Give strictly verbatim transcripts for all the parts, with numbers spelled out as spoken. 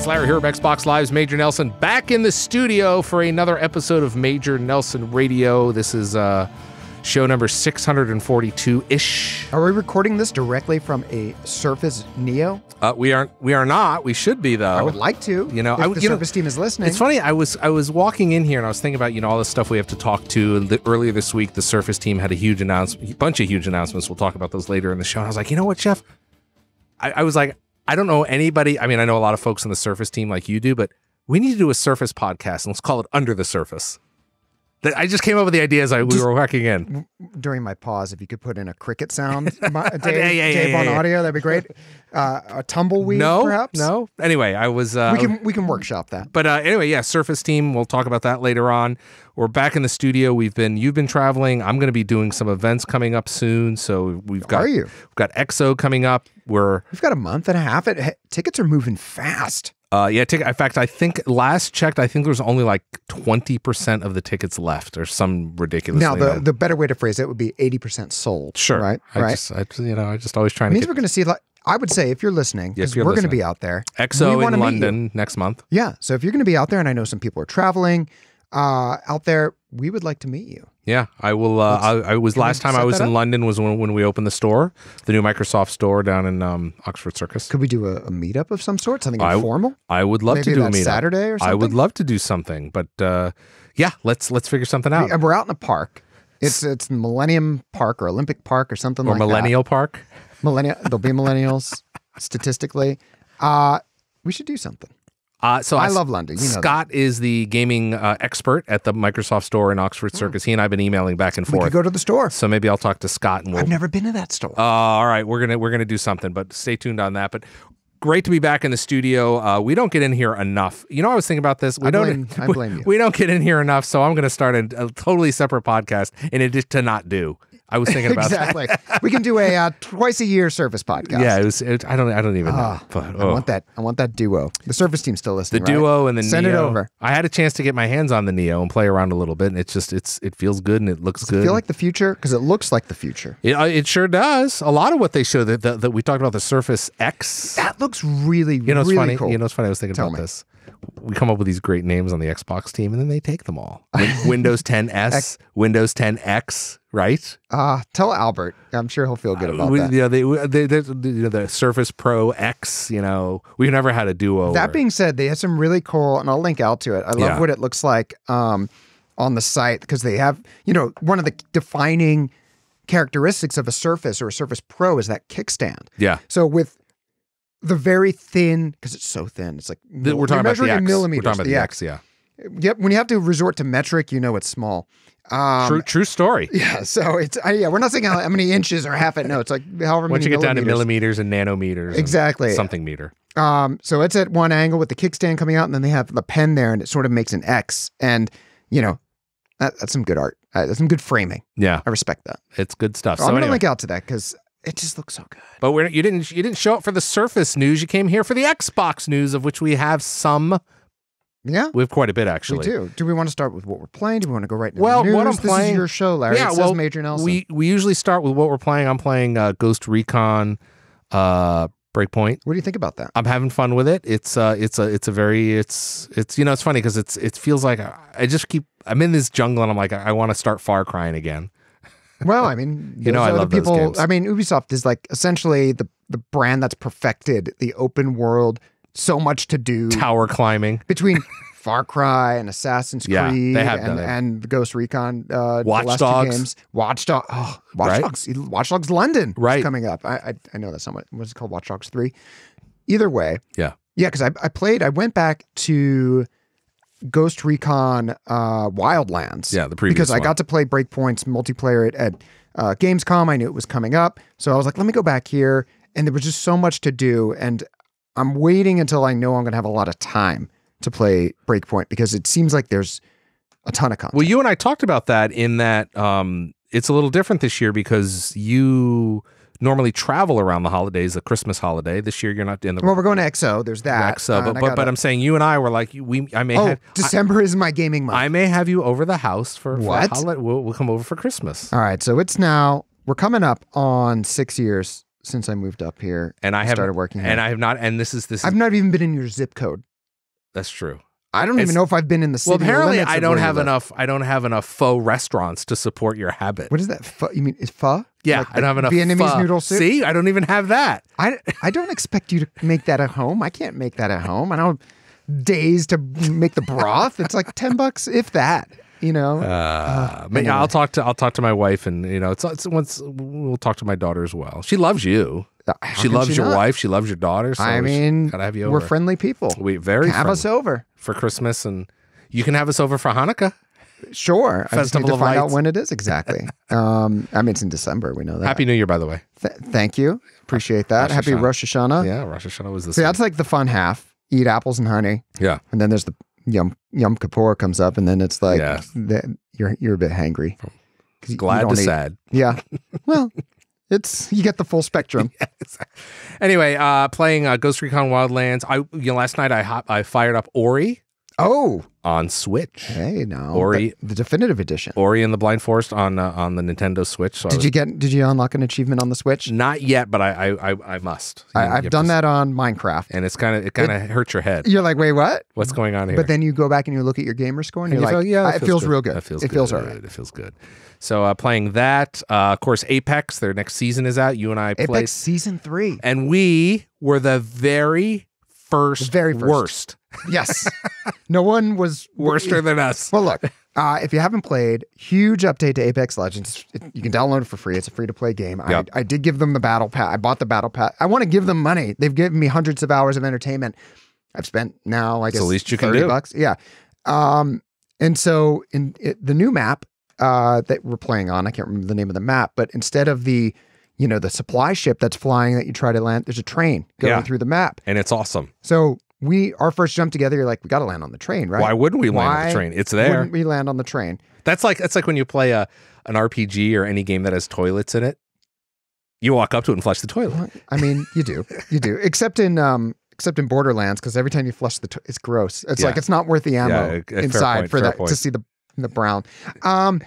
It's Larry Hryb, Xbox Live's Major Nelson, back in the studio for another episode of Major Nelson Radio. This is uh, show number six hundred forty-two-ish. Are we recording this directly from a Surface Neo? Uh, we aren't. We are not. We should be though. I would like to. You know, if I, the you Surface know, team is listening. It's funny. I was I was walking in here and I was thinking about you know all the stuff we have to talk to. And the, earlier this week, the Surface team had a huge announcement, a bunch of huge announcements. We'll talk about those later in the show. And I was like, you know what, Jeff? I, I was like, I don't know anybody. I mean, I know a lot of folks on the Surface team like you do, but we need to do a Surface podcast and let's call it Under the Surface. That I just came up with the idea as I, we were walking in. During my pause, if you could put in a cricket sound, Dave, yeah, yeah, Dave yeah, on yeah. audio, that'd be great. Uh, a tumbleweed, no, perhaps? No, Anyway, I was... Uh, we can we can workshop that. But uh, anyway, yeah, Surface team, we'll talk about that later on. We're back in the studio. We've been, you've been traveling. I'm going to be doing some events coming up soon. So we've got... Are you? We've got X O coming up. We're... We've got a month and a half. It, hey, tickets are moving fast. Uh, yeah, ticket. In fact, I think last checked, I think there was only like twenty percent of the tickets left, or some ridiculous. Now, the, the better way to phrase it would be eighty percent sold. Sure, right, I right. Just, I just, you know, I just always trying It to. means Get... we're going to see. Like, I would say if you're listening, because yes, you're we're going to listening. be out there. X O we in London next month. Yeah, so if you're going to be out there, and I know some people are traveling uh, out there, we would like to meet you. Yeah, I will. Uh, I, I was last time I was in up? London was when, when we opened the store, the new Microsoft store down in um, Oxford Circus. Could we do a, a meetup of some sort, something I, informal? I would love Maybe to do a that meetup Saturday or something. I would love to do something, but uh, yeah, let's let's figure something out. We, we're out in a park. It's it's Millennium Park or Olympic Park or something or like Millennial that. Park. Millennial. There'll be millennials statistically. Uh, we should do something. Uh, so I, I love London. You know Scott that. is the gaming uh, expert at the Microsoft store in Oxford Circus. Mm. He and I have been emailing back and We forth. could go to the store. So maybe I'll talk to Scott and we'll. I've never been to that store. Uh, all right, we're gonna we're gonna do something, but stay tuned on that. But great to be back in the studio. Uh, we don't get in here enough. You know, I was thinking about this. We I don't. blame, I blame we, you. We don't get in here enough, so I'm gonna start a, a totally separate podcast in addition to not do. I was thinking about exactly. that. We can do a uh, twice a year Surface podcast. Yeah, it was. It, I don't. I don't even know. Uh, But, I oh. want that. I want that duo. The Surface team's still The listening. right? duo and the Send Neo. it over. I had a chance to get my hands on the Neo and play around a little bit, and it's just it's it feels good and it looks Does good. it feel like the future? Because it looks like the future. It, uh, it sure does. A lot of what they show that that, that we talked about the Surface X. That looks really, You know, it's really funny. cool. You know, it's funny. I was thinking Tell about me. this. We come up with these great names on the Xbox team, and then they take them all. Win- Windows ten S, X- Windows ten X, right? Uh, tell Albert. I'm sure he'll feel good about we, that. You know, they, they, they, they, you know, the Surface Pro X. You know, we've never had a duo. That or, being said, they have some really cool, and I'll link out to it. I love Yeah. what it looks like um, on the site because they have, you know, one of the defining characteristics of a Surface or a Surface Pro is that kickstand. yeah, So with the very thin, because it's so thin, it's like The- we're talking about the measuring X. in We're millimeters. talking about the, the X. Yeah, Yep. When you have to resort to metric, you know it's small. Um, true, true story. Yeah. So it's uh, yeah. We're not saying how, how many inches or half it. No, it's like however Once many you get down to millimeters. millimeters and nanometers, and Exactly. something meter. Um, so it's at one angle with the kickstand coming out, and then they have the pen there, and it sort of makes an X. And you know, that, that's some good art. Uh, that's some good framing. Yeah, I respect that. it's good stuff. So So I'm gonna anyway. link out to that because it just looks so good. But we're, you didn't you didn't show up for the Surface news. You came here for the Xbox news, of which we have some. Yeah, We have quite a bit actually. we do. Do we want to start with what we're playing? Do we want to go right into Well, the news? what I'm This playing- is your show, Larry. Yeah, it says well, Major Nelson. We we usually start with what we're playing. I'm playing uh, Ghost Recon uh, Breakpoint. what do you think about that? I'm having fun with it. It's uh it's a it's a very it's it's you know it's funny because it's it feels like I, I just keep I'm in this jungle and I'm like I, I want to start Far Crying again. Well, I mean, You know those I are the love those people. games. I mean, Ubisoft is like essentially the the brand that's perfected the open world. So much to do Tower climbing, between Far Cry and Assassin's Yeah, Creed they have and, done it. and the Ghost Recon uh, the Watch last two Dogs. games. Watch Dogs. Oh, Watch Right? Dogs. Watch Dogs London. is Right. coming up. I, I I know that's not what what's it called. Watch Dogs three. Either way. Yeah. Yeah, because I I played. I went back to Ghost Recon uh, Wildlands. Yeah, the previous because I one. got to play Breakpoint's multiplayer at, at uh, Gamescom. I knew it was coming up, so I was like, let me go back here. And there was just so much to do, and I'm waiting until I know I'm going to have a lot of time to play Breakpoint because it seems like there's a ton of content. Well, you and I talked about that in that um, it's a little different this year because you normally travel around the holidays, the Christmas holiday. This year, you're not in the Well, we're going to X O. There's that. X O, Uh, but and I but, gotta- but I'm saying you and I were like we. I may oh, have December is my gaming month. I, I may have you over the house for, for What? holiday. We'll, we'll come over for Christmas. All right, so it's now we're coming up on six years since I moved up here And I have started working here. and I have not. And this is this. Is, I've not even been in your zip code. That's true. I don't It's- even know if I've been in the city. Well, apparently limits I of don't where you have live. enough. I don't have enough faux restaurants to support your habit. What is that? Pho? You mean is pho? Yeah, Like I don't have enough Vietnamese pho. noodle soup. See, I don't even have that. I, I don't expect you to make that at home. I can't make that at home. I don't have days to make the broth. It's like ten bucks, if that. You know. Uh, Uh, but yeah, anyway. I'll talk to I'll talk to my wife, and you know, it's, it's once we'll talk to my daughter as well. She loves you. How She can loves she your not? wife. She loves your daughter. So I we mean, gotta have you we're over. friendly people. We very Have friendly us over. for Christmas, and you can have us over for Hanukkah. Sure. I just need Festival to of find out Lights. when it is exactly. um, I mean, it's in December. We know that. Happy New Year, by the way. Th- thank you. Appreciate that. Rosh Happy Hashanah. Rosh Hashanah. Yeah, Rosh Hashanah was this. See, that's like the fun half. Eat apples and honey. Yeah. And then there's the Yom Yom Kippur comes up, and then it's like Yeah. the, you're you're a bit hangry. 'Cause you- you Glad don't to eat. sad. Yeah. Well, it's you get the full spectrum. Anyway, uh, playing uh, Ghost Recon Wildlands. I you know last night I hop, I fired up Ori Oh, on Switch. hey, now Ori- the, the definitive edition. Ori and the Blind Forest on uh, on the Nintendo Switch. So I Did was- you get? Did you unlock an achievement on the Switch? Not yet, but I I I, I must. You know, I, you I've have done to- that on Minecraft. and it's kind of it kind of hurts your head. You're like, wait, what? What's going on here? But then you go back and you look at your gamer score, and, And you're you like, feel- yeah, "Ah, it feels, real good. That feels it good. feels all right. It feels good. So uh, playing that, uh, of course, Apex. Their next season is out. You and I Apex played, season three. and we were the very first, The very first. worst, Yes. No one was worster than us. Well, look, uh, if you haven't played, huge update to Apex Legends. It, you can download it for free. It's a free to play game. Yep. I, I did give them the battle pass. I bought the battle pass. I want to give them money. They've given me hundreds of hours of entertainment. I've spent now, I It's guess, the least you can thirty do. bucks. Yeah. Um, and so in it, the new map uh, that we're playing on, I can't remember the name of the map, but instead of the, you know, the supply ship that's flying that you try to land, there's a train going Yeah. through the map. And it's awesome. So we, our first jump together, you're like, we got to land on the train, right? Why wouldn't we land on Why the train? It's there. Wouldn't we land on the train? That's like that's like when you play a an R P G or any game that has toilets in it. You walk up to it and flush the toilet. Well, I mean, you do, you do, except in um, except in Borderlands, because every time you flush the, to- it's gross. It's Yeah. like it's not worth the ammo Yeah, a- a fair inside point, for fair that point. to see the the brown. Um,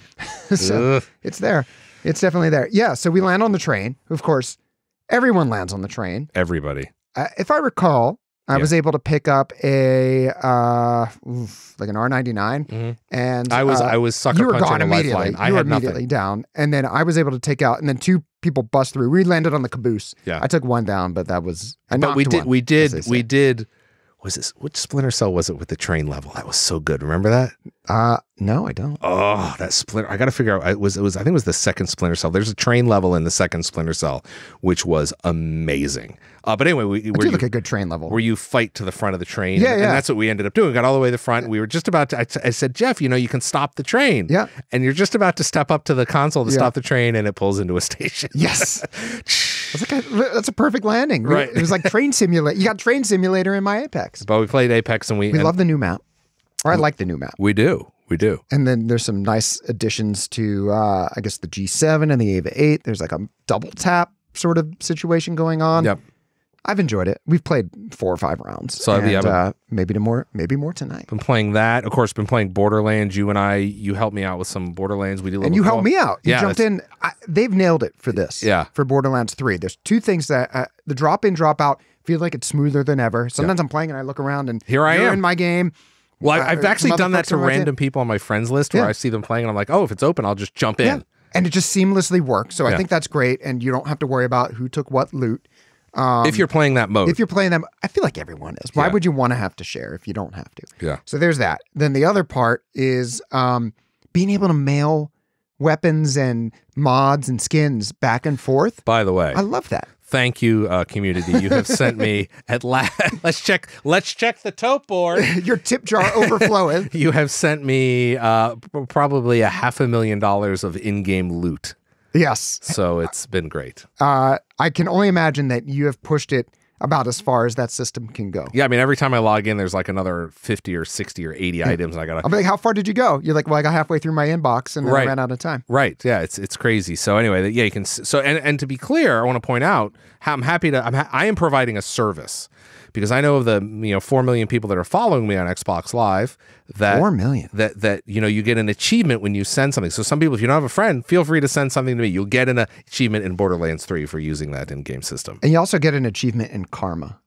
so Ugh. it's there. It's definitely there. Yeah. So we land on the train. Of course, everyone lands on the train. Everybody. Uh, if I recall, I Yeah. was able to pick up a uh, oof, like an R ninety-nine, Mhm. and I was uh, I was sucker you were punching gone a immediately. lifeline. I you were had immediately nothing. down, and then I was able to take out, and then two people bust through. We landed on the caboose. Yeah. I took one down, but that was. I But we knocked did one, we as did they say. we did was this which Splinter Cell was it with the train level? That was so good. Remember that? Uh, no, I don't. Oh, that Splinter! I got to figure out. It was. It was. I think it was the second Splinter Cell. There's a train level in the second Splinter Cell, which was amazing. Uh, but anyway, we I where do you, like a good train level. where you fight to the front of the train. Yeah, and, yeah. and that's what we ended up doing. We got all the way to the front. We were just about to. I, I said, Jeff, you know, you can stop the train. Yeah. And you're just about to step up to the console to Yeah. stop the train, and it pulls into a station. Yes. That's, like a, that's a perfect landing. We- Right. It was like train simulator. You got train simulator in my Apex. But we played Apex, and we We and love the new map. Or I like the new map. we do. We do. And then there's some nice additions to, uh, I guess, the G seven and the Ava eight. There's like a double tap sort of situation going on. Yep. I've enjoyed it. We've played four or five rounds. So, and, yeah, but- uh, maybe to more, maybe more tonight. Been playing that. Of course, been playing Borderlands. You and I, you helped me out with some Borderlands. We did a little And you helped co-op. me out. You Yeah, jumped that's- in. I, they've nailed it for this. Yeah. For Borderlands three. There's two things that uh, the drop in, drop out feel like it's smoother than ever. Sometimes I'm playing and I look around and Here I you're am. in my game. Well, Uh, I, I've some actually other done that folks to are right in. random people on my friends list where Yeah. I see them playing and I'm like, oh, if it's open, I'll just jump in. Yeah. And it just seamlessly works. So I Yeah. think that's great. And you don't have to worry about who took what loot. Um, if you're playing that mode. If you're playing them, I feel like everyone is. Why Yeah. would you want to have to share if you don't have to? Yeah. So there's that. Then the other part is um, being able to mail weapons and mods and skins back and forth. By the way, I love that. thank you, uh, community. You have sent me at last. Let's check. Let's check the tote board. Your tip jar overflowing. You have sent me uh, p- probably a half a million dollars of in-game loot. Yes. So it's been great. Uh, I can only imagine that you have pushed it about as far as that system can go. Yeah, I mean, every time I log in, there's like another fifty or sixty or eighty items. And I gotta I'll be like, how far did you go? You're like, well, I got halfway through my inbox and then Right. I ran out of time. Right. Yeah. It's it's crazy. So anyway, yeah, you can. s- So and, and to be clear, I want to point out how I'm happy to. I'm ha- I am providing a service because I know of the you know four million people that are following me on Xbox Live that Four million. that that you know you get an achievement when you send something. So some people, if you don't have a friend, feel free to send something to me. You'll get an achievement in Borderlands three for using that in-game system. And you also get an achievement in karma.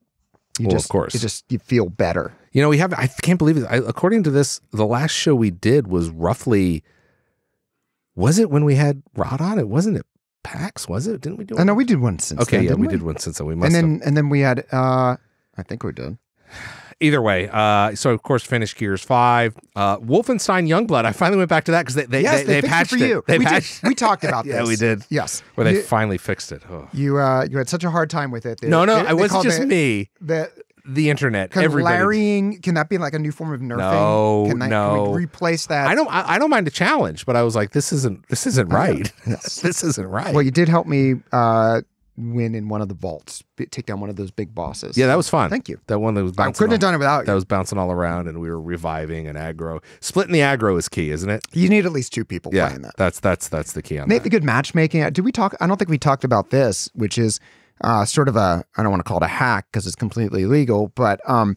You well, just, of course. You just you feel better. You know, we have, I can't believe it. I, according to this, the last show we did was roughly, was it when we had Rod on? It wasn't it PAX, was it? Didn't we do it? I know we did one since okay, then, yeah, didn't we, we did one since then. We must and then have. and then we had uh I think we did. Either way, uh, so of course finished Gears five. Uh, Wolfenstein Youngblood, I finally went back to that because they they, yes, they, they, they fixed patched it for you. it. They we, patched did, we talked about this. Yeah, we did. Yes. Where they you, finally fixed it. Oh. You uh you had such a hard time with it. They, No, no, they, it wasn't called just it me. The The internet, Can everybody. larrying, can that be like a new form of nerfing? No, can that, no. Can we replace that? I don't. I, I don't mind a challenge, but I was like, this isn't. This isn't right. Yes. This isn't right. Well, you did help me uh, win in one of the vaults, b- take down one of those big bosses. Yeah, that was fun. Thank you. That one that was I bouncing. couldn't all, have done it without That you. was bouncing all around, and we were reviving and aggro. Splitting the aggro is key, isn't it? You need at least two people Yeah, playing that. that's that's that's the key on Maybe that. good matchmaking. Did we talk? I don't think we talked about this, which is uh, sort of a, I don't want to call it a hack because it's completely illegal, but um,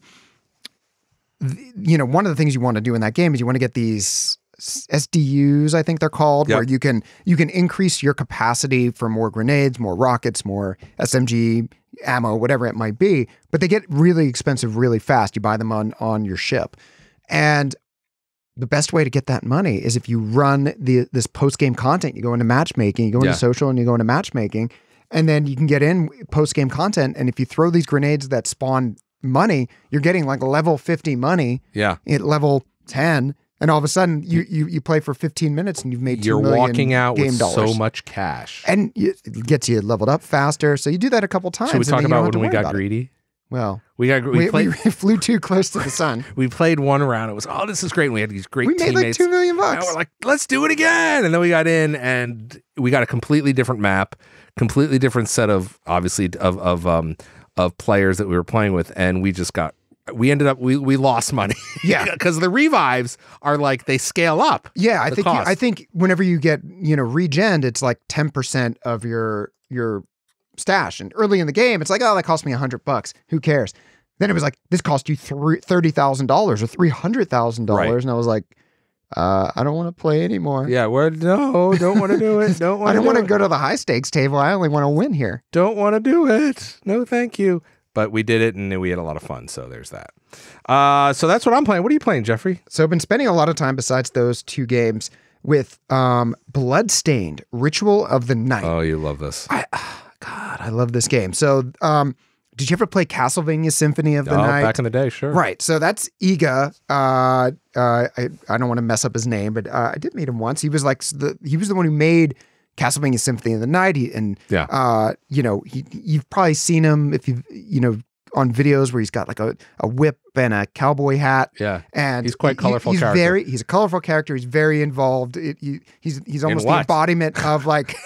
th- you know, one of the things you want to do in that game is you want to get these S D Us, I think they're called, Yep. where you can you can increase your capacity for more grenades, more rockets, more S M G ammo, whatever it might be. But they get really expensive really fast. You buy them on on your ship, and the best way to get that money is if you run the this post game content. You go into matchmaking, you go into Yeah. social, and you go into matchmaking, and then you can get in post game content. And if you throw these grenades that spawn money, you're getting like level fifty money Yeah, at level ten. And all of a sudden, you you you play for fifteen minutes and you've made two you're million walking out game with dollars. so much cash. And it gets you leveled up faster. So you do that a couple times. Should we and talk then you don't about have to when we worry got about it. greedy? Well, We got we, we, played. we flew too close to the sun. We played one round. It was, oh, this is great. And we had these great We made like teammates. two million And bucks. we're like, let's do it again. And then we got in and we got a completely different map, completely different set of, obviously, of of um of players that we were playing with. And we just got, we ended up, we, we lost money. Yeah. Because the revives are like, they scale up. Yeah, I the think you, cost. I think whenever you get you know regen, it's like ten percent of your your stash. And early in the game, it's like, oh, that cost me a hundred bucks. Who cares? Then it was like, this cost you three, thirty thousand dollars or three hundred thousand Right. dollars, and I was like, uh, I don't want to play anymore. Yeah, we're, no, don't want to do it. Don't want I to don't want to it. go to the high stakes table. I only want to win here. Don't want to do it. No, thank you. But we did it and we had a lot of fun. So there's that. Uh, so that's what I'm playing. What are you playing, Jeffrey? So I've been spending a lot of time besides those two games with um, Bloodstained, Ritual of the Night. Oh, you love this. I, God, I love this game. So um, did you ever play Castlevania Symphony of the oh, Night? back in the day, sure. Right. So that's Iga. Uh, uh, I, I don't want to mess up his name, but uh, I did meet him once. He was like the he was the one who made Castlevania Symphony of the Night. He, and Yeah. uh, you know, he you've probably seen him if you you know on videos where he's got like a, a whip and a cowboy hat. Yeah. And He's quite he- colorful He's character. very he's a colorful character. He's very involved. It, he, he's he's almost the what? embodiment of like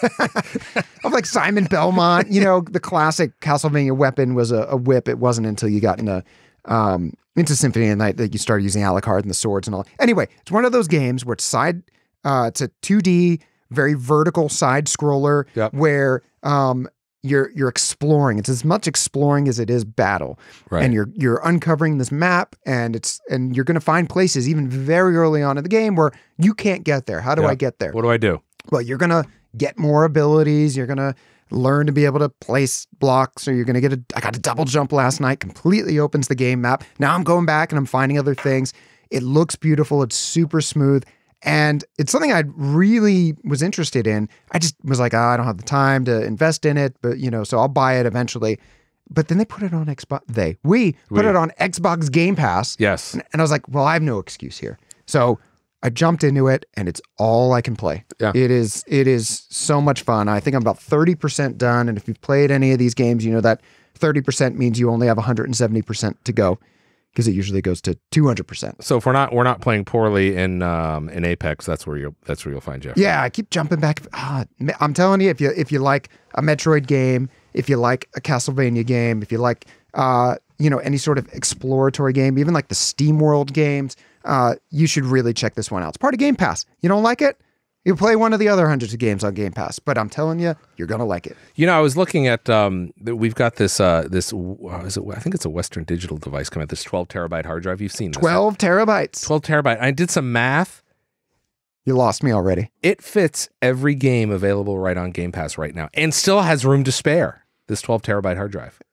of like Simon Belmont. You know, the classic Castlevania weapon was a, a whip. It wasn't until you got into um, into Symphony of the Night that you started using Alucard and the swords and all. Anyway, it's one of those games where it's side. Uh, it's a two D, very vertical side scroller Yep. where um, you're you're exploring. It's as much exploring as it is battle. Right. And you're you're uncovering this map, and it's and you're going to find places even very early on in the game where you can't get there. How do Yeah. I get there? What do I do? Well, you're going to get more abilities. You're going to learn to be able to place blocks, or you're going to get a. I got a double jump last night. Completely opens the game map. Now I'm going back and I'm finding other things. It looks beautiful. It's super smooth. And it's something I really was interested in. I just was like, oh, I don't have the time to invest in it, but you know, so I'll buy it eventually. But then they put it on Xbox. They, we put We. it on Xbox Game Pass. Yes. And, and I was like, well, I have no excuse here. So I jumped into it, and it's all I can play. Yeah. It is, it is so much fun. I think I'm about thirty percent done. And if you've played any of these games, you know that thirty percent means you only have one hundred seventy percent to go, because it usually goes to two hundred percent. So if we're not we're not playing poorly in um in Apex, that's where you'll that's where you'll find Jeff. Yeah, I keep jumping back. Ah, I'm telling you, if you if you like a Metroid game, if you like a Castlevania game, if you like uh you know any sort of exploratory game, even like the SteamWorld games, uh you should really check this one out. It's part of Game Pass. You don't like it? You play one of the other hundreds of games on Game Pass, but I'm telling you, you're gonna like it. You know, I was looking at um that we've got this uh this uh, is it, I think it's a Western Digital device coming out, this twelve terabyte hard drive. You've seen this. Twelve terabytes. twelve terabyte. I did some math. You lost me already. It fits every game available right on Game Pass right now, and still has room to spare. This twelve terabyte hard drive.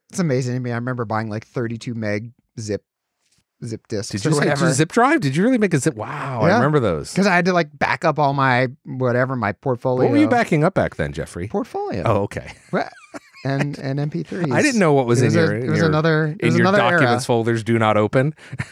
It's amazing to me. I remember buying like thirty-two meg zip zip discs. Did you say whatever. zip drive? Did you really make a zip? Wow, Yeah. I remember those. Because I had to like back up all my whatever my portfolio. What were you backing up back then, Jeffrey? Portfolio. Oh, okay. And and M P threes. I didn't know what was it in was your a, in it was your, another it in was your another documents era. folders. Do not open.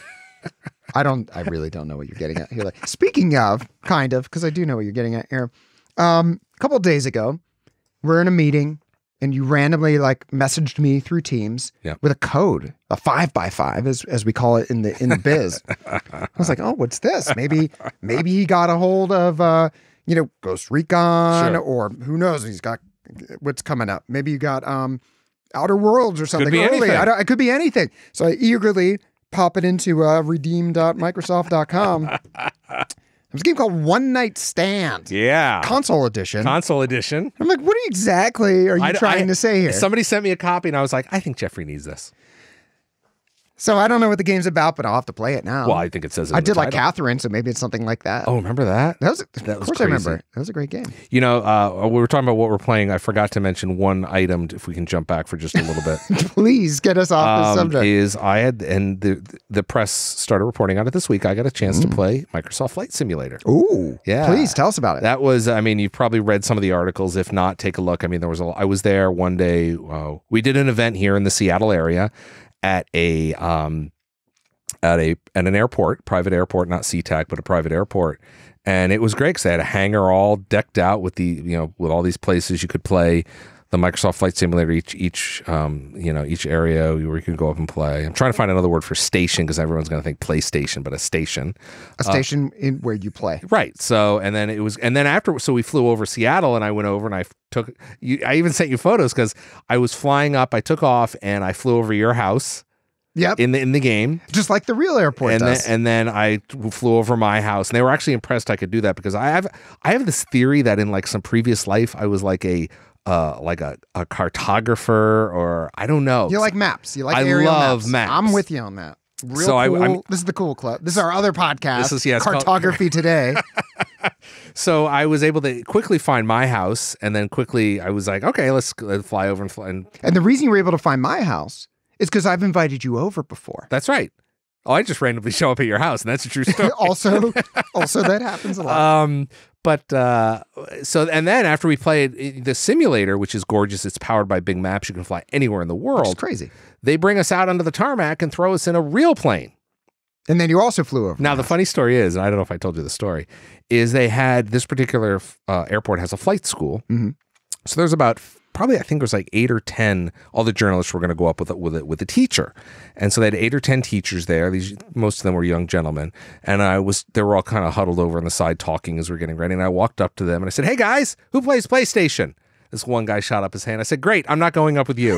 I don't. I really don't know what you're getting at here. Like, speaking of, kind of, because I do know what you're getting at here. Um, a couple of days ago, we're in a meeting, and you randomly like messaged me through Teams yeah. with a code, a five by five, as as we call it in the in the biz. I was like, oh, what's this? Maybe maybe he got a hold of uh, you know, Ghost Recon, Sure. or who knows? He's got what's coming up. Maybe you got um, Outer Worlds or something Could be early. anything. I don't, it could be anything. So I eagerly pop it into uh, redeem dot microsoft dot com. There's a game called One Night Stand. Yeah. Console edition. Console edition. I'm like, what exactly are you I- trying I- to say here? Somebody sent me a copy, and I was like, I think Jeffrey needs this. So I don't know what the game's about, but I'll have to play it now. Well, I think it says it I in the did like title. Catherine, so maybe it's something like that. Oh, remember that? That was, That of was course I crazy. remember. That was a great game. You know, uh, we were talking about what we're playing. I forgot to mention one item. If we can jump back for just a little bit, Please get us off this um, subject. is I had and the the press started reporting on it this week. I got a chance to play Microsoft Flight Simulator. Ooh, Yeah. Please tell us about it. That was, I mean, you've probably read some of the articles. If not, take a look. I mean, there was a, I was there one day. Uh, we did an event here in the Seattle area at a, um, at a, at an airport, private airport, not SeaTac, but a private airport. And it was great because they had a hangar all decked out with the, you know, with all these places you could play the Microsoft Flight Simulator, each, each, um, you know, each area where you could go up and play. I'm trying to find another word for station because everyone's going to think PlayStation, but a station. A station in where you play. Right. So, and then it was, and then after, so we flew over Seattle and I went over and I took, you, I even sent you photos because I was flying up, I took off and I flew over your house Yep. in the, in the game. Just like the real airport And then, does. and then I flew over my house and they were actually impressed I could do that because I have, I have this theory that in like some previous life, I was like a, uh, like a, a cartographer or I don't know. you like maps. You like I aerial love maps. maps. I'm with you on that. Real So I- cool. I'm- this is the cool club. This is our other podcast. This is- yeah, it's called- Cartography Today. So I was able to quickly find my house and then quickly I was like, okay, let's, let's fly over and fly. And And the reason you were able to find my house is because I've invited you over before. that's right. Oh, I just randomly show up at your house and that's a true story. also, also that happens a lot. Um, but uh, so and then after we played the simulator, which is gorgeous, it's powered by Big Maps. You can fly anywhere in the It's world. crazy. They bring us out onto the tarmac and throw us in a real plane. And then you also flew over. Now my the house. funny story is, and I don't know if I told you the story, is they had this particular uh, airport has a flight school. Mhm. So there's about probably I think there's like eight or ten. All the journalists were going to go up with a, with a, with a teacher, and so they had eight or ten teachers there. These most of them were young gentlemen, and I was they were all kind of huddled over on the side talking as we are getting ready. And I walked up to them and I said, "Hey guys, who plays PlayStation?" This one guy shot up his hand. I said, "Great, I'm not going up with you."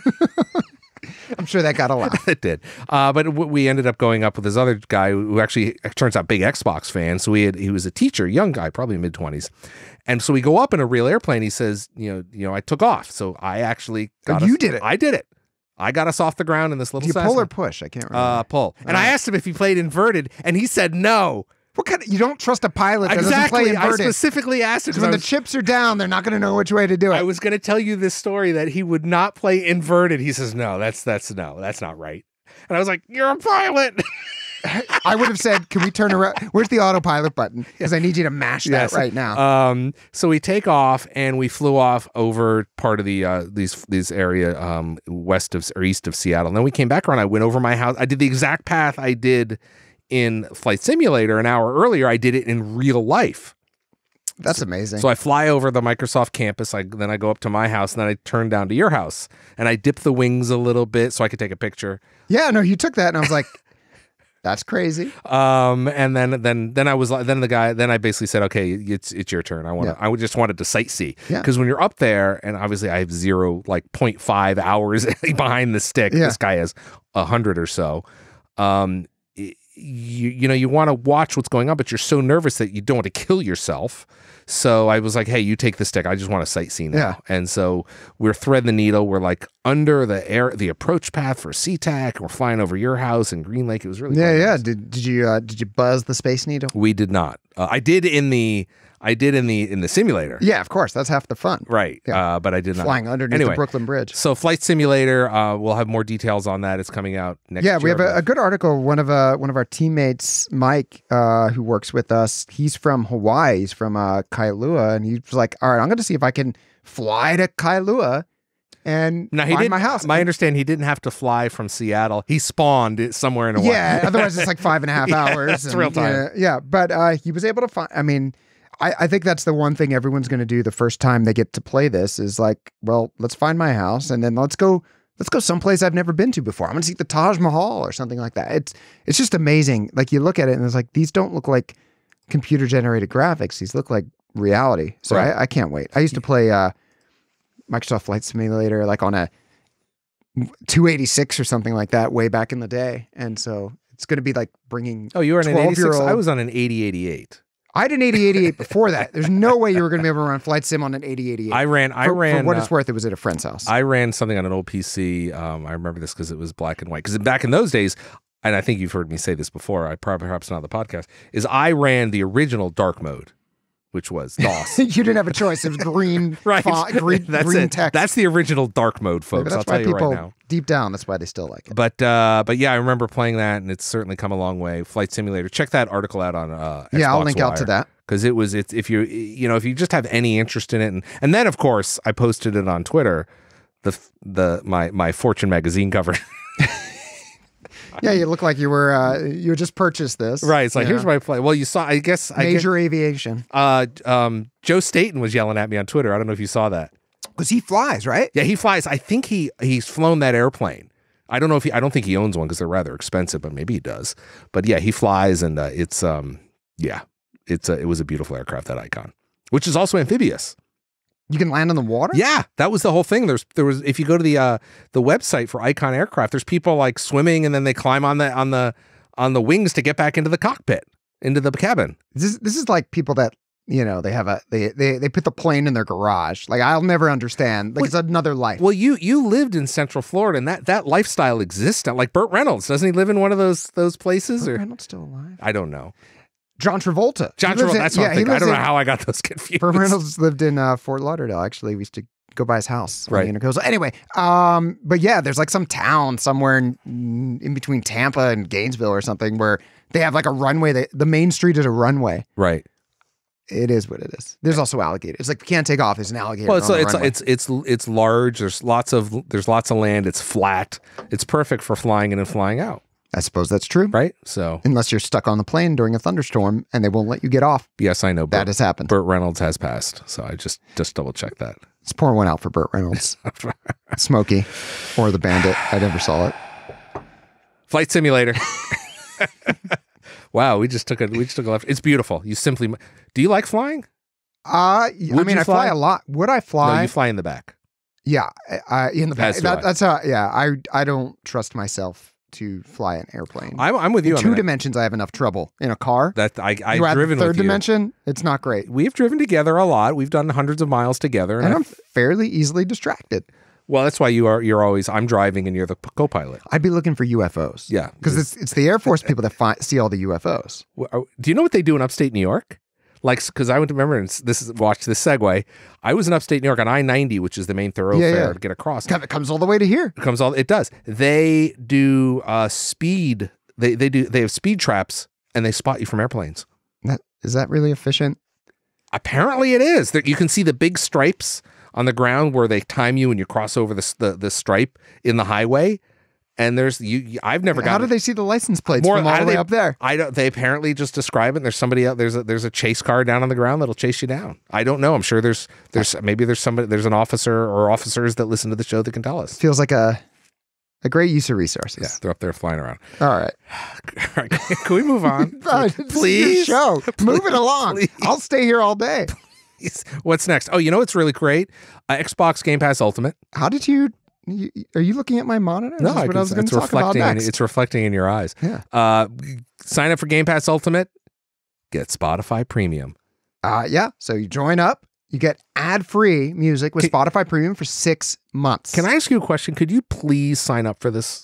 I'm sure that got a laugh. It did, uh, but w- we ended up going up with this other guy who actually it turns out big Xbox fan. So he had, he was a teacher, young guy, probably mid twenties, and so we go up in a real airplane. He says, you know, you know, I took off, so I actually got Oh, you us- did it. I did it. I got us off the ground in this little. Do you Cessna. pull or push? I can't remember. uh, pull? And I asked him if he played inverted, and he said no. what kind of, you don't trust a pilot that doesn't play Exactly. I inverted. specifically asked him Because because when I the was, chips are down, they're not going to know which way to do it. I was going to tell you this story that he would not play inverted. He says no. That's that's no. That's not right. And I was like, "You're a pilot." I would have said, can we turn around? Where's the autopilot button? Because I need you to mash Yes. that right now. Um, so we take off and we flew off over part of the uh, these these area um, west of or east of Seattle. And then we came back around. I went over my house. I did the exact path I did in Flight Simulator an hour earlier. I did it in real life. That's amazing. So I fly over the Microsoft campus. I then I go up to my house and then I turn down to your house and I dip the wings a little bit so I could take a picture. yeah, no, you took that and I was like, that's crazy. Um, and then then then I was like, then the guy, then I basically said, okay, it's it's your turn. I want to, Yeah. I just wanted to sightsee Yeah. because when you're up there, and obviously I have zero, like zero point five hours behind the stick. Yeah. This guy has a hundred or so. Um, y- you you know you want to watch what's going on, but you're so nervous that you don't want to kill yourself. So I was like, hey, you take the stick. I just want to sightsee now. Yeah. And so we're threading the needle. We're like under the air, the approach path for SeaTac, and we're flying over your house in Green Lake. It was really Yeah, quite yeah. nice. Did did you uh, did you buzz the Space Needle? We did not. Uh, I did in the I did in the in the simulator. Yeah, of course. That's half the fun. Right. Yeah. Uh, but I did not. Flying underneath Anyway, the Brooklyn Bridge. So Flight Simulator, uh, we'll have more details on that. It's coming out next yeah, year. we have a, a good article. One of uh, one of our teammates, Mike, uh, who works with us, he's from Hawaii. He's from uh, Kailua. And he was like, all right, I'm going to see if I can fly to Kailua and now, he find didn't, my house. My understanding, he didn't have to fly from Seattle. He spawned it somewhere in Hawaii. Yeah, otherwise it's like five and a half Yeah, hours. it's and, real time. Yeah, yeah, but uh, he was able to find, I mean, I, I think that's the one thing everyone's going to do the first time they get to play this is like, well, let's find my house and then let's go let's go someplace I've never been to before. I'm going to see the Taj Mahal or something like that. It's it's just amazing. Like you look at it and it's like, these don't look like computer generated graphics. These look like reality. So Right. I, I can't wait. I used to play uh, Microsoft Flight Simulator like on a two eighty-six or something like that way back in the day. And so it's going to be like bringing Oh, you were on an eighty-six? twelve-year-old I was on an eighty eighty-eight. I had an eighty eighty-eight before that. There's no way you were going to be able to run Flight Sim on an eighty eighty-eight. I ran, I for, ran. For what uh, it's worth, it was at a friend's house. I ran something on an old P C. Um, I remember this because it was black and white. Because back in those days, and I think you've heard me say this before, I probably perhaps not on the podcast, is I ran the original dark mode, which was DOS. You didn't have a choice. It was green, Right. font, green, That's green it. text. That's the original dark mode, Maybe folks. that's I'll why tell you people, right now. deep down, that's why they still like it. But uh, but yeah, I remember playing that, and it's certainly come a long way. Flight Simulator. Check that article out on uh, yeah, I'll Xbox link out to Wire. that. Because it was, it's if you you know if you just have any interest in it, and and then of course I posted it on Twitter, the the my my Fortune magazine cover. Yeah, you look like you were uh, you just purchased this. Right, it's like Yeah. here's my play. Well, you saw, I guess, I guess Major aviation. uh, um, Joe Staten was yelling at me on Twitter. I don't know if you saw that. Because he flies, right? Yeah, he flies. I think he he's flown that airplane. I don't know if he. I don't think he owns one because they're rather expensive, but maybe he does. But yeah, he flies, and uh, it's um yeah, it's a, it was a beautiful aircraft, that Icon, which is also amphibious. You can land on the water? Yeah, that was the whole thing. There's there was if you go to the uh the website for Icon Aircraft, there's people like swimming and then they climb on the on the on the wings to get back into the cockpit, into the cabin. This is, this is like people that, you know, they have a they, they they put the plane in their garage. Like I'll never understand. Like Well- it's another life. Well, you you lived in Central Florida, and that that lifestyle exists. Like Burt Reynolds, doesn't he live in one of those those places? Burt Or Reynolds still alive? I don't know. John Travolta. John He lives Travolta. in- That's what yeah, I'm he thinking. I lives don't know in- how I got those confused. Burt Reynolds lived in uh, Fort Lauderdale. Actually, we used to go by his house. on Right. the Intercoastal. Anyway, um, but yeah, there's like some town somewhere in, in between Tampa and Gainesville or something where they have like a runway. That, the main street is a runway. Right. It is what it is. There's also alligators. It's like you can't take off. There's an alligator. Well, it's on the it's, runway. it's it's it's large. There's lots of there's lots of land. It's flat. It's perfect for flying in and flying out. I suppose that's true. Right. So Unless you're stuck on the plane during a thunderstorm and they won't let you get off. yes, I know. That Burt, has happened. Burt Reynolds has passed. So I just just double check that. Let's pour one out for Burt Reynolds. Smokey or the Bandit. I never saw it. Flight Simulator. Wow, we just took a we just took a left. It's beautiful. You simply. Do you like flying? Uh, I Would mean, you I fly fly? a lot. Would I fly? No, you fly in the back. Yeah, I, in the back. As do I. That, that's how. Yeah, I I don't trust myself to fly an airplane. I'm I'm with you. In on two that. dimensions, I have enough trouble. In a car, That I you I've add the driven third with you. dimension, it's not great. We've driven together a lot. We've done hundreds of miles together. And I- I'm fairly easily distracted. well, that's why you are. You're always. I'm driving and you're the p- co-pilot. I'd be looking for U F Os. Yeah, because it's it's the Air Force people that fi- see all the U F Os. Well, uh, Do you know what they do in upstate New York? Like, because I went to remember and s- this is watch this segue. I was in upstate New York on I ninety, which is the main thoroughfare Yeah, yeah. to get across. It comes all the way to here. It comes all. It does. They do uh, speed. They they do. They have speed traps and they spot you from airplanes. That, is that really efficient? Apparently, it is. There, you can see the big stripes on the ground where they time you when you cross over the s- the, the stripe in the highway. And there's you. you- I've never got. How do they see the license plates More- from all how the do way they- up there? I don't. They apparently just describe it. And there's somebody out. There's a there's a chase car down on the ground that'll chase you down. I don't know. I'm sure there's there's maybe there's somebody there's an officer or officers that listen to the show that can tell us. Feels like a a great use of resources. Yeah, they're up there flying around. All right. All right, can we move on? Uh, this is your Please, show. Move it along. please. I'll stay here all day. What's next? Oh, you know what's really great? Uh, Xbox Game Pass Ultimate. How did you, you? Are you looking at my monitor? Is No, this I what can, I was going it's to talk about reflecting. In, next. it's reflecting in your eyes. Yeah. Uh, sign up for Game Pass Ultimate. Get Spotify Premium. Uh, yeah. So you join up. You get ad-free music with Can- Spotify Premium for six months. Can I ask you a question? Could you please sign up for this?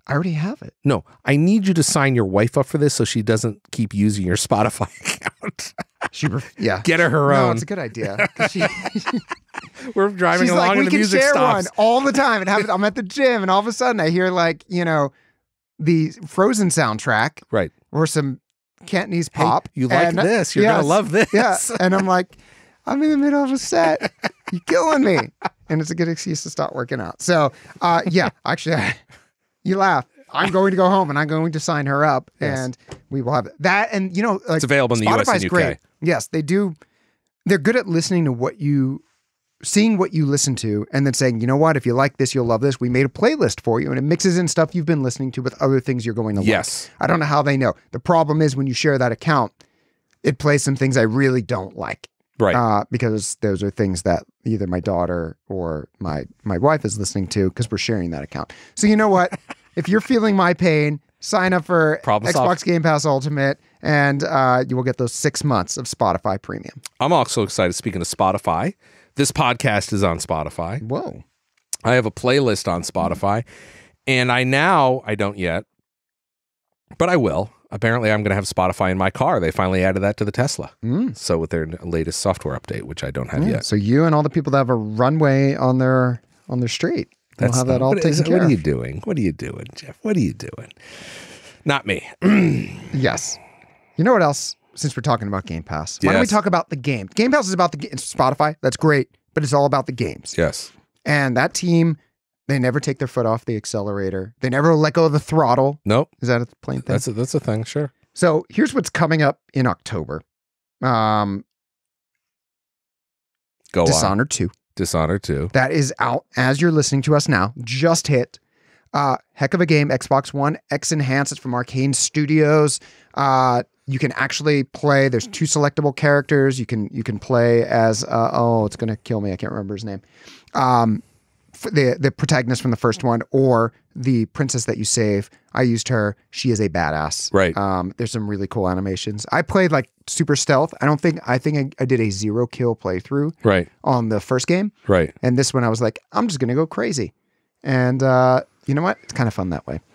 I already have it. No, I need you to sign your wife up for this so she doesn't keep using your Spotify account. She, ref- yeah, Get her her no, own. it's a good idea. She, We're driving she's along like, and we the can music share stops. one all the time, and have it. I'm at the gym, and all of a sudden I hear like you know, the Frozen soundtrack, Right. or some Cantonese Hey, pop. you like and, this? You're yes, gonna love this. Yeah, and I'm like, I'm in the middle of a set. You're killing me, and it's a good excuse to start working out. So, uh, yeah, actually, you laugh. I'm going to go home and I'm going to sign her up, Yes. and we will have that. And you know, like, It's available in the U S and Spotify's U K. great. Yes, they do. They're good at listening to what you, seeing what you listen to, and then saying, you know what, if you like this, you'll love this. We made a playlist for you, and it mixes in stuff you've been listening to with other things you're going to Yes. like. I don't know how they know. The problem is when you share that account, it plays some things I really don't like. Right. Uh, because those are things that either my daughter or my my wife is listening to because we're sharing that account. So you know what? If you're feeling my pain, sign up for Problem Xbox solved. Game Pass Ultimate, and uh, you will get those six months of Spotify Premium. I'm also excited. Speaking of Spotify, this podcast is on Spotify. Whoa. I have a playlist on Spotify, and I now, I don't yet, but I will. Apparently, I'm going to have Spotify in my car. They finally added that to the Tesla. Mm. So with their latest software update, which I don't have Yeah, yet. so you and all the people that have a runway on their on their street will have that all what taken is- care What are of. you doing? What are you doing, Jeff? What are you doing? Not me. Yes. You know what else? Since we're talking about Game Pass, why don't we Yes. talk about the game? Game Pass is about the game. Spotify, that's great, but it's all about the games. Yes. And that team, they never take their foot off the accelerator. They never let go of the throttle. Nope. Is that a plain thing? That's a, that's a thing. Sure. So here's what's coming up in October. Um, Go on. Dishonored two. Dishonored two. That is out as you're listening to us now. Just hit. Uh, heck of a game. Xbox One X Enhanced. It's from Arcane Studios. Uh, you can actually play. There's two selectable characters. You can you can play as. Uh, oh, it's gonna kill me. I can't remember his name. Um, f- the the protagonist from the first one, or the princess that you save. I used her. She is a badass. Right. Um, there's some really cool animations. I played like super stealth. I don't think I think I, I did a zero kill playthrough Right. on the first game. Right. And this one I was like, I'm just gonna go crazy. And uh, you know what? It's kind of fun that way.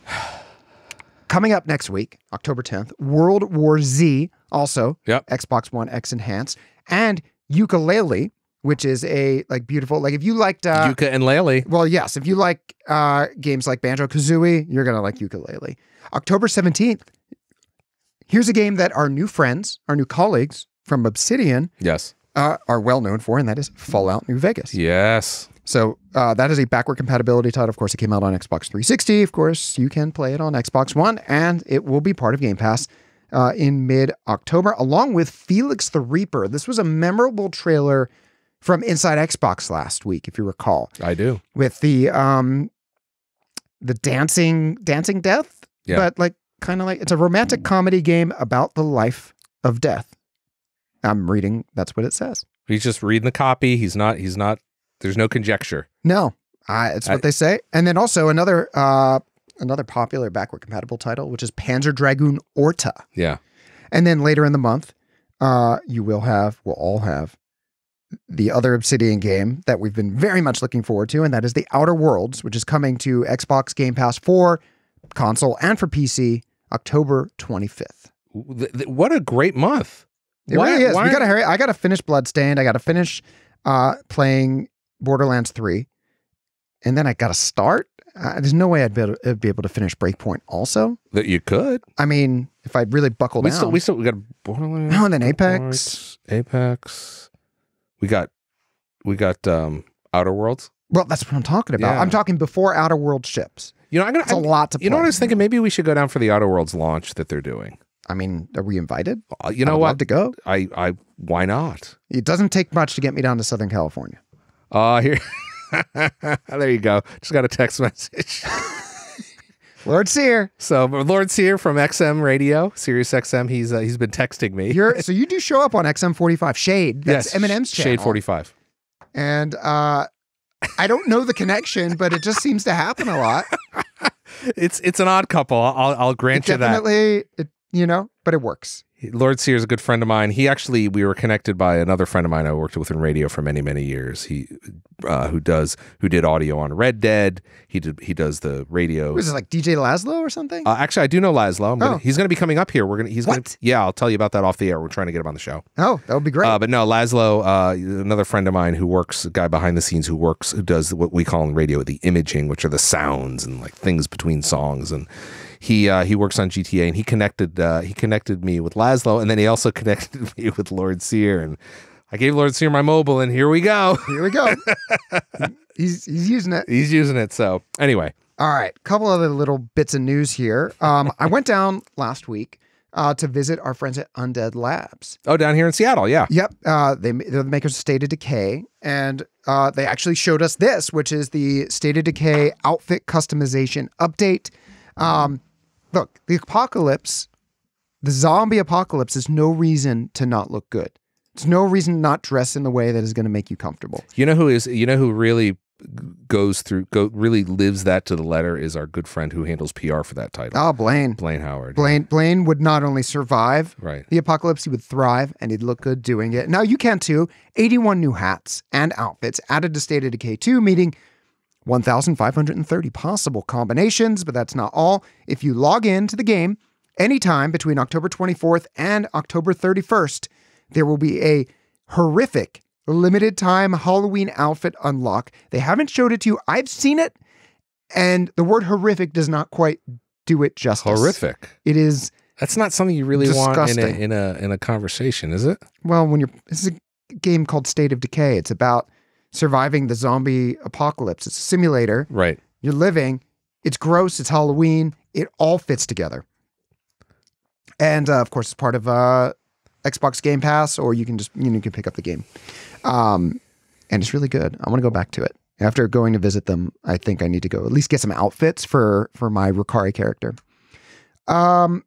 Coming up next week, October tenth, World War Z, also Yep. Xbox One X Enhanced, and Ukulele, which is a like beautiful, like if you liked uh, Yuka and Lele. well, yes, if you like uh, games like Banjo-Kazooie, you're gonna like Ukulele. October seventeenth, here's a game that our new friends, our new colleagues from Obsidian Yes. uh, are well known for, and that is Fallout New Vegas. Yes. So uh, that is a backward compatibility title. Of course, it came out on Xbox three sixty. Of course, you can play it on Xbox One, and it will be part of Game Pass uh, in mid-October, along with Felix the Reaper. This was a memorable trailer from Inside Xbox last week, if you recall, I do. with the um, the dancing dancing death, Yeah. but like kind of like it's a romantic comedy game about the life of death. I'm reading. That's what it says. He's just reading the copy. He's not, he's not, there's no conjecture. No, uh, it's what I- they say. And then also another uh, another popular backward compatible title, which is Panzer Dragoon Orta. Yeah. And then later in the month, uh, you will have, we'll all have, the other Obsidian game that we've been very much looking forward to, and that is The Outer Worlds, which is coming to Xbox Game Pass for console and for P C October twenty-fifth. Th- th- What a great month. It Why- really is. why- We gotta hurry. I gotta finish Bloodstained. I gotta finish uh, playing Borderlands three, and then I gotta start. Uh, there's no way I'd be, able to, be able to finish Breakpoint. Also, That you could. I mean, if I'd really buckle We down. still, we still, we got Borderlands. Oh, and then Apex. Apex. We got, we got um Outer Worlds. well, that's what I'm talking about. Yeah. I'm talking before Outer World ships. You know, I'm gonna. It's a I'm- lot to play. You know what I was thinking? Maybe we should go down for the Outer Worlds launch that they're doing. I mean, are we invited? Uh, You know I'd what? love to go. I, I, why not? It doesn't take much to get me down to Southern California. Uh here. There you go. Just got a text message. Lord Sear, So Lord Sear from X M Radio, Sirius X M. He's uh, he's been texting me. you're so you do show up on X M forty-five Shade. That's yes, Eminem's channel. Shade forty-five. And uh, I don't know the connection, but it just seems to happen a lot. It's it's an odd couple. I'll I'll grant It you that. definitely, it, you know, but it works. Lord Sear is a good friend of mine. He actually, we were connected by another friend of mine I worked with in radio for many, many years. He, uh, who does, who did audio on Red Dead. He did, he does the radio. Was it like D J Laszlo or something? Uh, actually, I do know Laszlo. I'm gonna, Oh. He's going to be coming up here. We're gonna, he's going What? to, yeah, I'll tell you about that off the air. We're trying to get him on the show. Oh, that would be great. Uh, but no, Laszlo, uh, another friend of mine who works, a guy behind the scenes who works, who does what we call in radio the imaging, which are the sounds and like things between songs. And he uh, he works on G T A, and he connected uh, he connected me with Laszlo, and then he also connected me with Lord Sear, and I gave Lord Sear my mobile, and here we go. Here we go. he's he's using it. He's using it. So anyway, All right, couple other little bits of news here. Um, I went down last week uh, to visit our friends at Undead Labs. oh, down here in Seattle, yeah. Yep, uh, they, they're the makers of State of Decay, and uh, they actually showed us this, which is the State of Decay outfit customization update. Um, look, the apocalypse, the zombie apocalypse is no reason to not look good. It's no reason to not dress in the way that is going to make you comfortable. You know who is? You know who really goes through, go really lives that to the letter is our good friend who handles P R for that title. Oh, Blaine. Blaine Howard. Blaine Blaine would not only survive Right. the apocalypse, he would thrive, and he'd look good doing it. Now you can too. eighty-one new hats and outfits added to State of Decay two, meaning one thousand five hundred thirty possible combinations, but that's not all. If you log into the game anytime between October twenty-fourth and October thirty-first, there will be a horrific limited time Halloween outfit unlock. They haven't showed it to you. I've seen it, and the word horrific does not quite do it justice. Horrific. It is, That's not something you really want in a, disgusting. in a in a conversation, is it? well, when you're, this is a game called State of Decay. It's about surviving the zombie apocalypse. It's a simulator. Right. You're living. It's gross. It's Halloween. It all fits together. And uh, of course, it's part of uh, Xbox Game Pass, or you can just, you know, you can pick up the game. Um, and it's really good. I want to go back to it. After going to visit them, I think I need to go at least get some outfits for for my Rukari character. Um,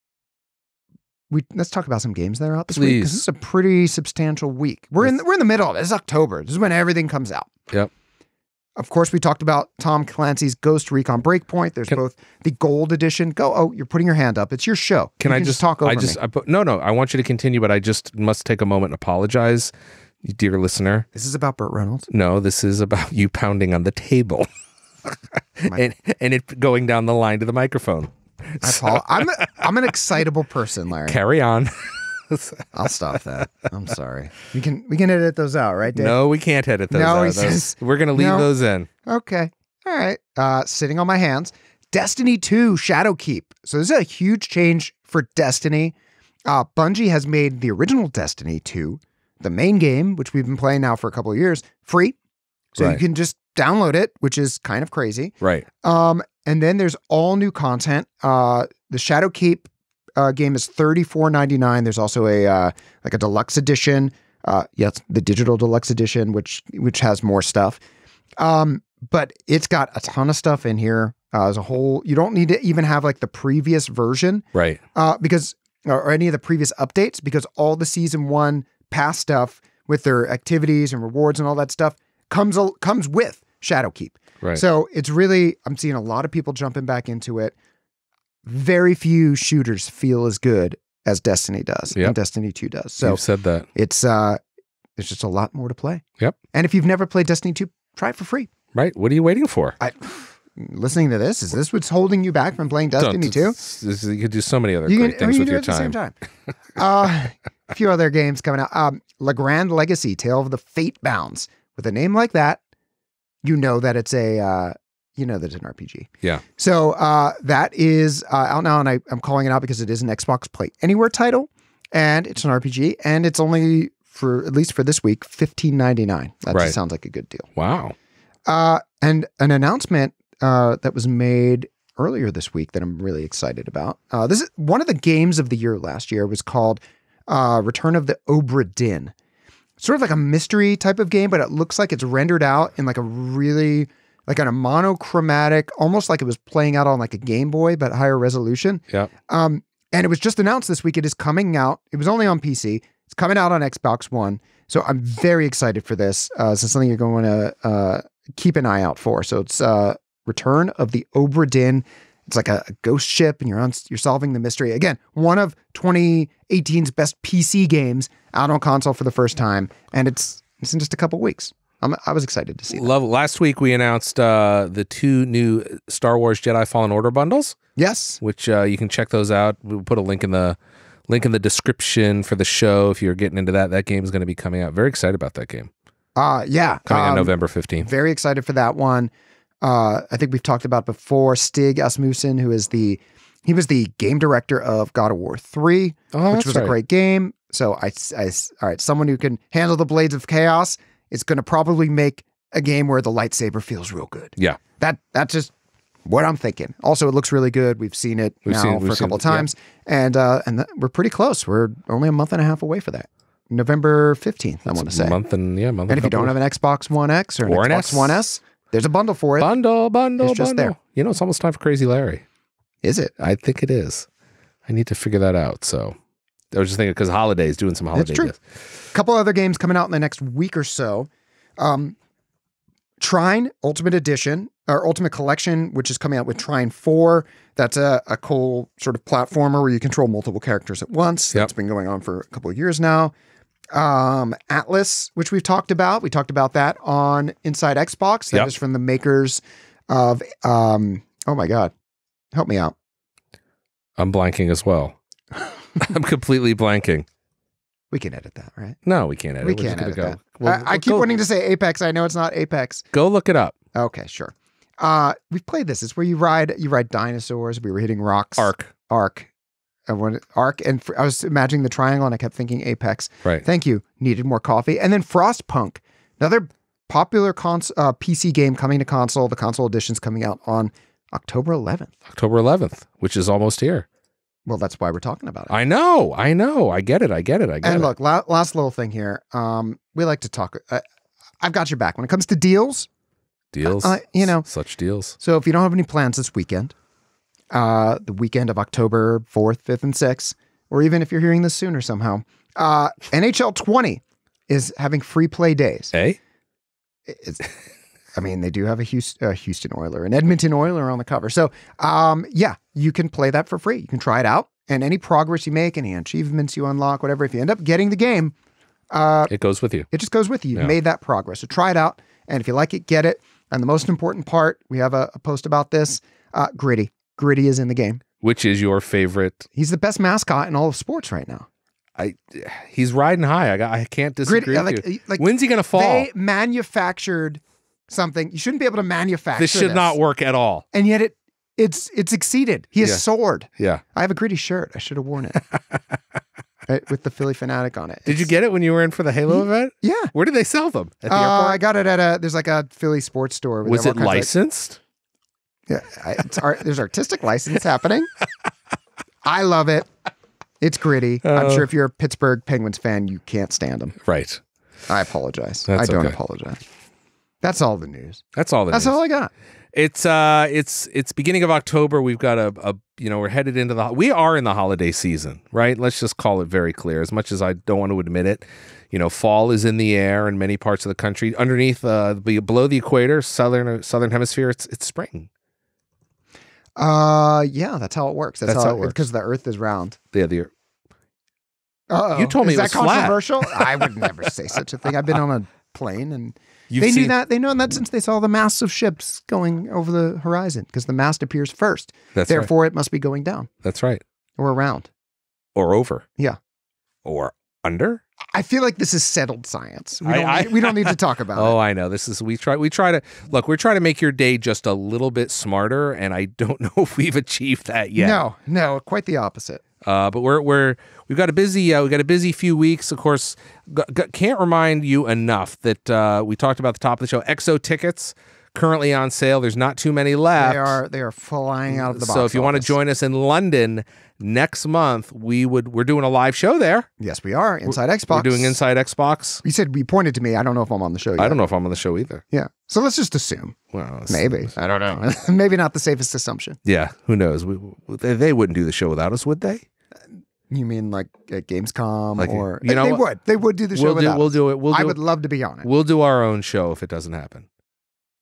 we let's talk about some games that are out this week, because Please. this is a pretty substantial week. We're in we're in the middle of it. It's October. This is when everything comes out. Yep. Of course, we talked about Tom Clancy's Ghost Recon Breakpoint. There's Can- both the gold edition. Go. Oh, you're putting your hand up. It's your show. Can You I just talk over I just me? I put, no no I want you to continue, but I just must take a moment and apologize, dear listener. This is about Burt Reynolds. No, this is about you pounding on the table and and it going down the line to the microphone. I apo- I'm a, I'm an excitable person, Larry. Carry on. I'll stop that. I'm sorry. We can we can edit those out, right, Dave? No, we can't edit those No, out. he Those- says- we're gonna leave no. those in. Okay. All right. Uh, sitting on my hands. Destiny two Shadowkeep. So this is a huge change for Destiny. Uh, Bungie has made the original Destiny two, the main game, which we've been playing now for a couple of years, free. So you Right. can just download it, which is kind of crazy. Right. Um, and then there's all new content. Uh, the Shadowkeep uh, game is thirty-four ninety-nine. There's also a uh, like a deluxe edition. Uh, yes, the digital deluxe edition, which which has more stuff. Um, but it's got a ton of stuff in here uh, as a whole. You don't need to even have like the previous version, Right. uh, because or, or any of the previous updates, because all the season one past stuff with their activities and rewards and all that stuff comes al- comes with Shadowkeep. Right. So it's really, I'm seeing a lot of people jumping back into it. Very few shooters feel as good as Destiny does, Yep. and Destiny two does. So You've said that. it's uh, there's just a lot more to play. Yep. And if you've never played Destiny two, try it for free. Right. What are you waiting for? I, listening to this, is this what's holding you back from playing Destiny two? Don't- You could do so many other You great can, or things you with can do your it at the same time. time. uh, a few other games coming out. Um, La Grande Legacy, Tale of the Fate Bounds. With a name like that, you know that it's a, uh, you know that it's an R P G. Yeah. So uh, that is uh, out now, and I, I'm calling it out because it is an Xbox Play Anywhere title, and it's an R P G, and it's only, for at least for this week, fifteen ninety-nine. That Right. just sounds like a good deal. Wow. Uh, and an announcement uh, that was made earlier this week that I'm really excited about. Uh, this is one of the games of the year last year was called uh, Return of the Obra Dinn. Sort of like a mystery type of game, but it looks like it's rendered out in like a really, like on a monochromatic, almost like it was playing out on like a Game Boy, but higher resolution. Yeah. Um, and it was just announced this week. It is coming out. It was only on P C. It's coming out on Xbox One. So I'm very excited for this. Uh, this is something you're going to uh, keep an eye out for. So it's uh, Return of the Obra Dinn. It's like a, a ghost ship, and you're on, you're solving the mystery. Again, one of twenty eighteen's best P C games out on console for the first time, and it's it's in just a couple weeks. I'm, I was excited to see that. Love. Last week we announced uh, the two new Star Wars Jedi Fallen Order bundles. Yes, which uh, you can check those out. We'll put a link in the link in the description for the show if you're getting into that. That game is going to be coming out. Very excited about that game. Uh yeah, coming um, out November fifteenth. Very excited for that one. Uh, I think we've talked about before Stig Asmussen, who is the he was the game director of God of War three, oh, which was right. a great game. So I, I all right, someone who can handle the blades of chaos is going to probably make a game where the lightsaber feels real good. Yeah, that that's just what I'm thinking. Also, it looks really good. We've seen it we've now seen, for a couple seen, of times, yeah. and uh, and th- we're pretty close. We're only a month and a half away for that. November fifteenth, I want to say. Month and yeah, month. And if you don't have an Xbox One X or an or Xbox an S. One S, there's a bundle for it. Bundle, bundle, it's just bundle. there. You know, it's almost time for Crazy Larry. Is it? I think it is. I need to figure that out. So I was just thinking because holidays, doing some holidays. It's true. A couple other games coming out in the next week or so. Um, Trine Ultimate Edition, or Ultimate Collection, which is coming out with Trine four. That's a, a cool sort of platformer where you control multiple characters at once. Yep. That's been going on for a couple of years now. Um, Atlas, which we've talked about. We talked about that on Inside Xbox. That Yep. is from the makers of, um, oh my God, help me out. I'm blanking as well. I'm completely blanking. We can edit that, right? No, we can't edit. We We're can't just gonna edit go. that. We'll- I, I we'll keep go, wanting to say Apex. I know it's not Apex. Go look it up. Okay, sure. Uh, we've played this. It's where you ride you ride dinosaurs. We were hitting rocks. Arc. Arc. I wanted Arc, and fr- I was imagining the triangle, and I kept thinking Apex. Right. Thank you. Needed more coffee. And then Frostpunk, another popular cons- uh, P C game coming to console. The console edition's coming out on October eleventh. October eleventh, which is almost here. Well, that's why we're talking about it. I know. I know. I get it. I get it. I get and it. look, la- last little thing here. Um, we like to talk. Uh, I've got your back when it comes to deals. Deals. Uh, you know, such deals. So if you don't have any plans this weekend, uh, the weekend of October fourth, fifth, and sixth, or even if you're hearing this sooner somehow, uh, N H L twenty is having free play days. Hey? It's, I mean, they do have a Houston, uh, Houston Oiler, an Edmonton Oiler on the cover. So, um, yeah, you can play that for free. You can try it out. And any progress you make, any achievements you unlock, whatever, if you end up getting the game, uh, It goes with you. it just goes with you. You've Yeah. made that progress. So try it out. And if you like it, get it. And the most important part, we have a, a post about this, uh, Gritty. Gritty is in the game. Which is your favorite? He's the best mascot in all of sports right now. I. He's riding high. I got. I can't disagree Gritty, uh, with like, you. like When's he gonna fall? They manufactured something. You shouldn't be able to manufacture This should this. not work at all. And yet it it's it's exceeded. He has Yeah. soared. Yeah. I have a Gritty shirt. I should have worn it. Right, with the Philly Fanatic on it. Did you It's- get it when you were in for the Halo event? Yeah. Where did they sell them? At the Uh, airport? I got it at a, there's like a Philly sports store. where Was they it have all kinds of- licensed? Yeah, I, it's art, there's artistic license happening. I love it. It's gritty. I'm Uh, sure if you're a Pittsburgh Penguins fan, you can't stand them. Right. I apologize. That's I don't okay. apologize. That's all the news. That's all. That That's is. all I got. It's uh, it's it's beginning of October. We've got a, a you know we're headed into the we are in the holiday season, right? Let's just call it very clear. As much as I don't want to admit it, you know, fall is in the air in many parts of the country. Underneath, uh, be- below the equator, southern southern hemisphere, it's it's spring. Uh, yeah, that's how it works. That's, That's how, how it works. Because the Earth is round. Yeah, the Uh-oh. You told me is it that was flat. controversial? I would never say such a thing. I've been on a plane and You've they seen- knew that. They know that since they saw the masts of ships going over the horizon because the mast appears first. That's Therefore, it must be going down right. That's right. or around. Or over. Yeah. Or under. I feel like this is settled science. We I- don't, I- need, we don't need to talk about Oh, it. I know. This is we try. We try to look. We're trying to make your day just a little bit smarter, and I don't know if we've achieved that yet. No, no, quite the opposite. Uh, but we're we're we've got a busy uh, we got a busy few weeks. Of course, g- g- can't remind you enough that uh, we talked about at the top of the show. X O tickets currently on sale. There's not too many left. They are they are flying out of the box. So if you want to office. join us in London next month, we would we're doing a live show there. yes, we are inside Xbox. We're doing Inside Xbox. You said we pointed to me. I don't know if I'm on the show yet. I don't know if I'm on the show either. Yeah, so let's just assume. Well, it's- Maybe I don't know. Maybe not the safest assumption. Yeah, who knows? We, they, they wouldn't do the show without us, would they? You mean like at Gamescom Like, or you know they what? would they would do the show We'll do without we'll us. do it. We'll I do would love to be on it. we'll do our own show if it doesn't happen.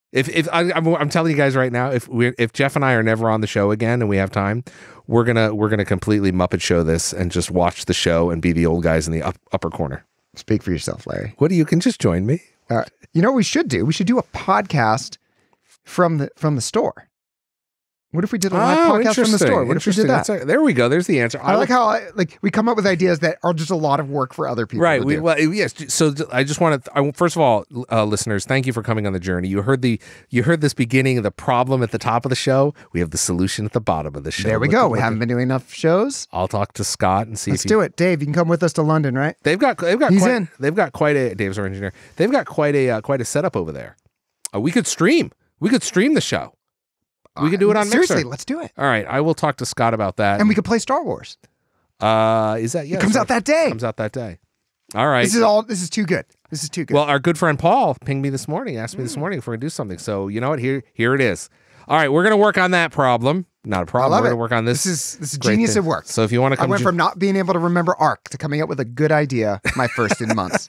If if I, I'm, I'm telling you guys right now, if we if Jeff and I are never on the show again and we have time, we're gonna we're gonna completely Muppet Show this and just watch the show and be the old guys in the up, upper corner. Speak for yourself, Larry. What do you can just join me? Uh, you know what we should do? We should do a podcast from the from the store. What if we did a live Oh, podcast from the store? What if we did that? That's a- there we go. There's the answer. I like how I, like we come up with ideas that are just a lot of work for other people. Right. to We, do. well, yes. So I just want to. I, first of all, uh, listeners, thank you for coming on the journey. You heard the. You heard this beginning of the problem at the top of the show. We have the solution at the bottom of the show. There we Look go. at- We look haven't at- been doing enough shows. I'll talk to Scott and see Let's if he, do it, Dave. You can come with us to London, right? They've got. They've got. He's quite, in. They've got quite a. Dave's our engineer. They've got quite a uh, quite a setup over there. Uh, we could stream. We could stream the show. We could do it on Seriously, Mixer. let's do it. All right. I will talk to Scott about that. And we could play Star Wars. Uh, is that yeah? It comes sorry. out that day. Comes out that day. All right. This is all. This is too good. This is too good. Well, our good friend Paul pinged me this morning, asked me this morning if we're gonna do something. So you know what? Here, here it is. All right, we're gonna work on that problem. Not a problem. I love we're it. gonna work on this. This is this is great genius thing. at work. So if you want to I come, went ju- from not being able to remember Arc to coming up with a good idea. My first in months.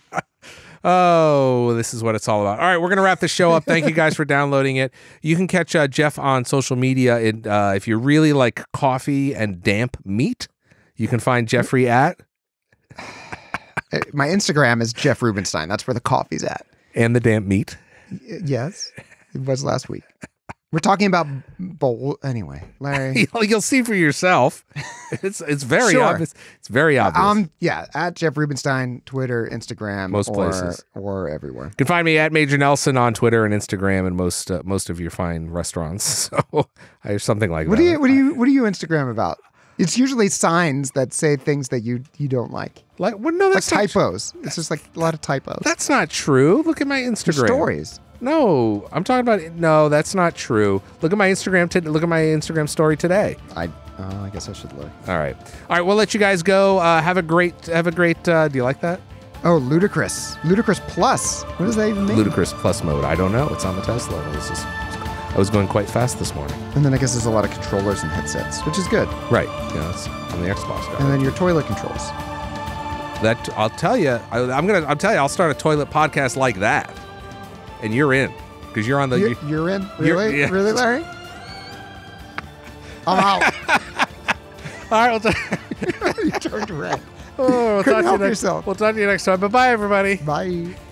oh, this is what it's all about. All right, we're gonna wrap the show up. Thank you guys for downloading it. You can catch uh, Jeff on social media. In, uh, if you really like coffee and damp meat, you can find Jeffrey at My Instagram is Jeff Rubenstein. That's where the coffee's at. and the damp meat. Y- Yes, it was last week. We're talking about bowl anyway, Larry. You'll, you'll see for yourself. It's it's very Sure. obvious. It's very obvious. Um, yeah, at Jeff Rubenstein, Twitter, Instagram, Most or, places. or everywhere. You can find me at Major Nelson on Twitter and Instagram and most uh, most of your fine restaurants. So I have something like What that. do you what do you what do you Instagram about? It's usually signs that say things that you you don't like, like? Well, no, like that's not, typos. It's just like a lot of typos. that's not true. Look at my Instagram Stories. No, I'm talking about no. That's not true. Look at my Instagram. T- look at my Instagram story today. I uh, I guess I should look. All right, all right. We'll let you guys go. Uh, have a great have a great. Uh, do you like that? Oh, Ludicrous. Ludicrous Plus. What does that even mean? Ludicrous Plus mode. I don't know. It's on the Tesla. I was just I was going quite fast this morning. And then I guess there's a lot of controllers and headsets, which is good. Right. Yeah. It's on the Xbox. Guy. And then your toilet controls. That I'll tell you. I, I'm gonna. I'll tell you. I'll start a toilet podcast like that, and you're in because you're on the. You're, you- you're in? you're- Really? yeah. Really, Larry? I'm out. All right. We'll t- You turned red. oh, we'll Couldn't talk to you help next. yourself. We'll talk to you next time. Bye bye, everybody. Bye.